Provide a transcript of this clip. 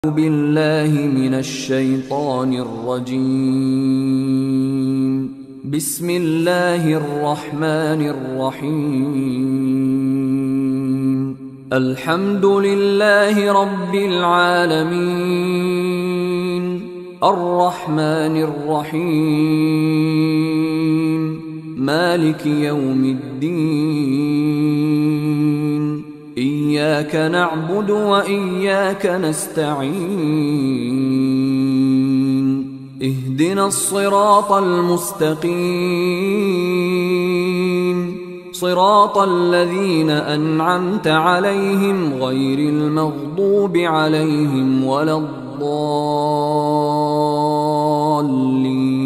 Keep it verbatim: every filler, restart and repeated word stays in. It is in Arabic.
بالله من الشيطان الرجيم. بسم الله الرحمن الرحيم. الحمد لله رب العالمين الرحمن الرحيم مالك يوم الدين. إياك نعبد وإياك نستعين. اهدنا الصراط المستقيم صراط الذين أنعمت عليهم غير المغضوب عليهم ولا الضالين.